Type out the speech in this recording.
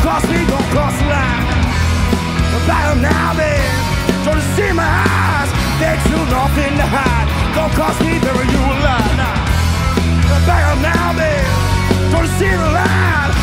cross me, don't cross the line. Back up now, babe. Don't you see my eyes? There's still nothing to hide. Don't cross me, bury you alive. Nah. Back up now, babe. Don't you see the line?